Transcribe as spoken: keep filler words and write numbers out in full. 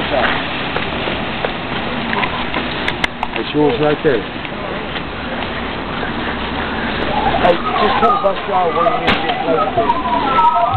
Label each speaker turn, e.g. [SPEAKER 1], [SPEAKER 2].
[SPEAKER 1] It's yours right there.
[SPEAKER 2] Hey, just tell the bus driver where you need to get close to.